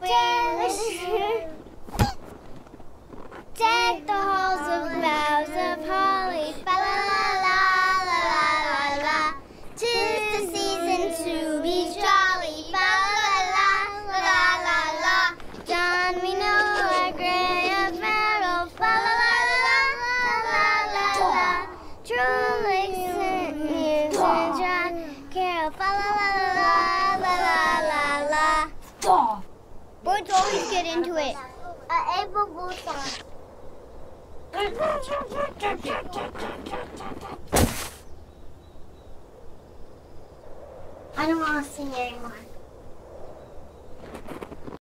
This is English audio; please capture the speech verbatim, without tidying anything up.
Deck the halls of boughs of holly, fa la la la la la la la. 'Tis the season to be jolly, fa la la la la la la. John, we know our gray apparel, fa la la la la la la. Truly sent news and John Carol, fa la la la la la la la. Birds always get into it. Uh, April Fool's song. I don't want to sing anymore.